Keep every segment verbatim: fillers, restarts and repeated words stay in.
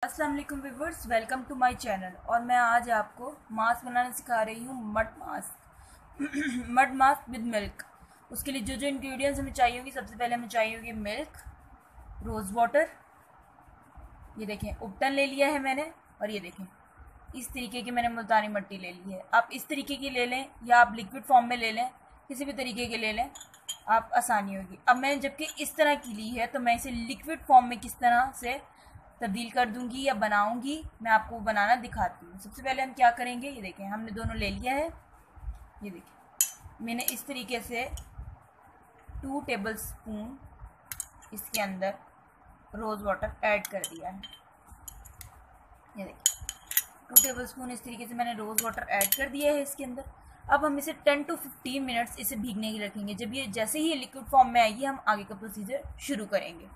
अस्सलाम वालेकुम viewers, welcome to my channel. और मैं आज आपको मास्क बनाना सिखा रही हूँ, mud mask. Mud mask with milk. उसके लिए जो जो इंग्रेडिएंट्स हमें चाहिए होगी, सबसे पहले हमें चाहिए होगी मिल्क, रोज़ वाटर, ये देखें उपटन ले लिया है मैंने, और ये देखें इस तरीके की मैंने मुल्तानी मिट्टी ले ली है। आप इस तरीके की ले लें या आप लिक्विड फॉर्म में ले लें, किसी भी तरीके के ले लें, आप आसानी होगी। अब मैंने जबकि इस तरह की ली है तो मैं इसे लिक्विड फॉर्म में किस तरह से तब्दील कर दूंगी या बनाऊंगी, मैं आपको बनाना दिखाती हूँ। सबसे पहले हम क्या करेंगे, ये देखें हमने दोनों ले लिया है। ये देखें मैंने इस तरीके से टू टेबल स्पून इसके अंदर रोज़ वाटर ऐड कर दिया है। ये देखिए टू टेबल स्पून इस तरीके से मैंने रोज़ वाटर ऐड कर दिया है इसके अंदर। अब हम इसे टेन टू फिफ्टीन मिनट्स इसे भीगने के लिए रखेंगे। जब ये जैसे ही ये लिक्विड फॉर्म में आएगी, हम आगे का प्रोसीजर शुरू करेंगे।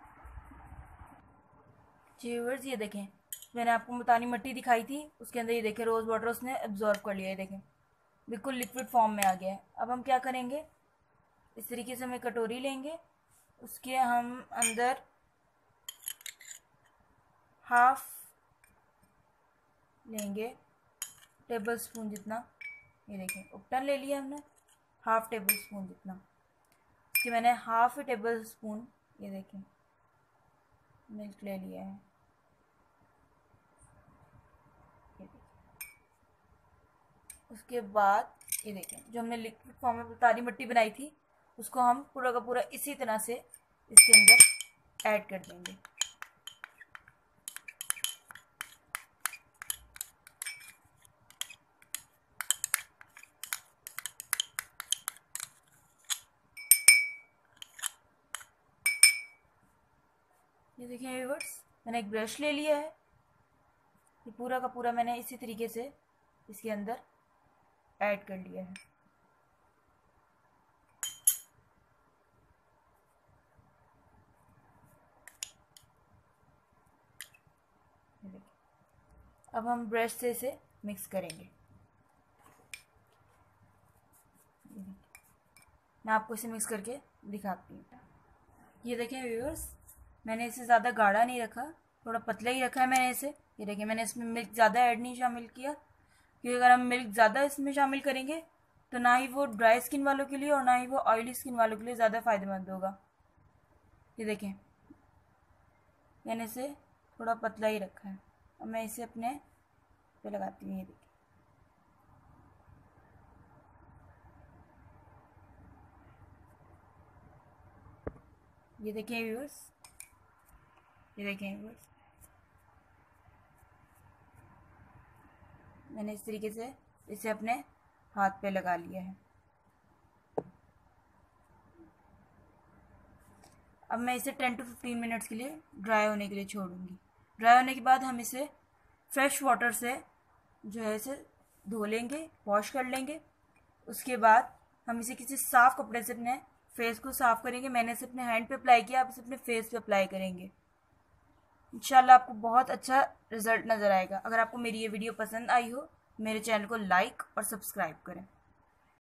व्यूअर्स ये देखें, मैंने आपको मुल्तानी मिट्टी दिखाई थी, उसके अंदर ये देखें रोज़ वाटर उसने एब्जॉर्ब कर लिया है। देखें बिल्कुल लिक्विड फॉर्म में आ गया है। अब हम क्या करेंगे, इस तरीके से हम एक कटोरी लेंगे, उसके हम अंदर हाफ लेंगे टेबल स्पून जितना, ये देखें उपटन ले लिया हमने हाफ टेबल स्पून जितना, इसके मैंने हाफ टेबल स्पून ये देखें मिल्क ले लिया है। उसके बाद ये देखें जो हमने लिक्विड फॉर्म में तारी मिट्टी बनाई थी, उसको हम पूरा का पूरा इसी तरह से इसके अंदर ऐड कर देंगे। ये देखें व्यूअर्स, मैंने एक ब्रश ले लिया है, ये पूरा का पूरा मैंने इसी तरीके से इसके अंदर ऐड कर लिया है। अब हम ब्रश से इसे मिक्स करेंगे। मैं आपको इसे मिक्स करके दिखाती हूँ। ये देखें व्यूअर्स, मैंने इसे ज़्यादा गाढ़ा नहीं रखा, थोड़ा पतला ही रखा है मैंने इसे। ये देखिए मैंने इसमें मिल्क ज़्यादा ऐड नहीं शामिल किया, क्योंकि अगर हम मिल्क ज़्यादा इसमें शामिल करेंगे तो ना ही वो ड्राई स्किन वालों के लिए और ना ही वो ऑयली स्किन वालों के लिए ज़्यादा फ़ायदेमंद होगा। ये देखें मैंने इसे थोड़ा पतला ही रखा है। अब मैं इसे अपने पे लगाती हूँ। ये देखिए ये देखें व्यूअर्स, ये देखें व्यूअर्स, मैंने इस तरीके से इसे अपने हाथ पे लगा लिया है। अब मैं इसे टेन टू फिफ्टीन मिनट्स के लिए ड्राई होने के लिए छोड़ूंगी। ड्राई होने के बाद हम इसे फ्रेश वाटर से जो है इसे धो लेंगे, वॉश कर लेंगे। उसके बाद हम इसे किसी साफ़ कपड़े से अपने फेस को साफ़ करेंगे। मैंने इसे अपने हैंड पे अप्लाई किया, आप इसे अपने फेस पे अप्लाई करेंगे। इंशाल्लाह आपको बहुत अच्छा रिजल्ट नज़र आएगा। अगर आपको मेरी ये वीडियो पसंद आई हो, मेरे चैनल को लाइक और सब्सक्राइब करें।